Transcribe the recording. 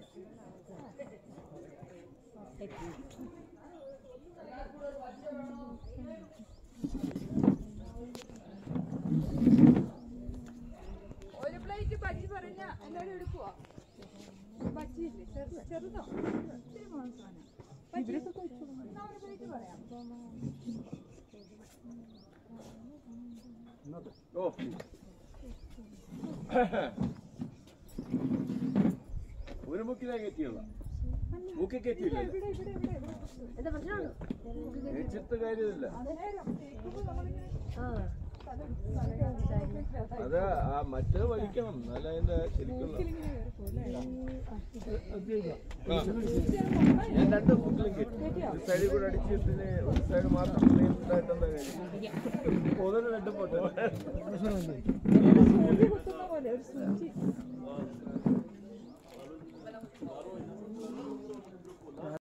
ഒരു പ്ലേറ്റ് ബജ്ജി പറഞ്ഞ എല്ലാവരും എടുക്കുവോ? ബജ്ജിയില്ലേ ചെറുതോ? ഒത്തിരി മാംസമാണ്. ഒരു പ്ലേറ്റ് പറയാം. ഒരു മുക്കിലാ കയറ്റിയുള്ള മുക്കി കയറ്റിയില്ല ചിത്ത കാര്യമില്ല. അത് ആ മറ്റേ വലിക്കണം നല്ല അതിന്റെ ശരിക്കുള്ള. ഞാൻ രണ്ട് മുക്കിലും കയറ്റി ഒരു സൈഡിൽ കൂടെ അടിച്ചിട്ട് ഒരു സൈഡ് മാത്രം ഉണ്ടായിട്ടെന്താ കാര്യം ഒന്നിന് രണ്ട് പോട്ടെ.